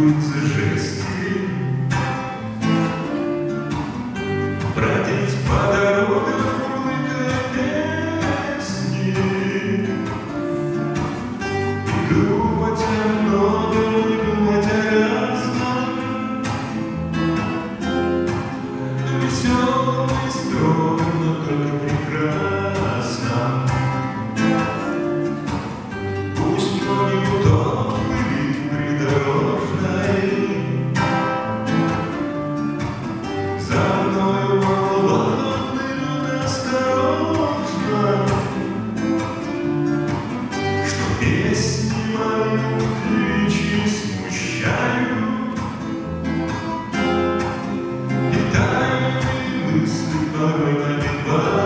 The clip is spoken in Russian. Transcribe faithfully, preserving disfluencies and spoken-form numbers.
чувствуются жести. Бродить по дорогам, мурлыкая песни, и думать о многом, и думать о разном, веселом и строгом, но только прекрасном. Пусть ноги утонут в пыли придорожной, за мною волны идут осторожно, что песни мои девичьи смущают, и тайные мысли порой набивают.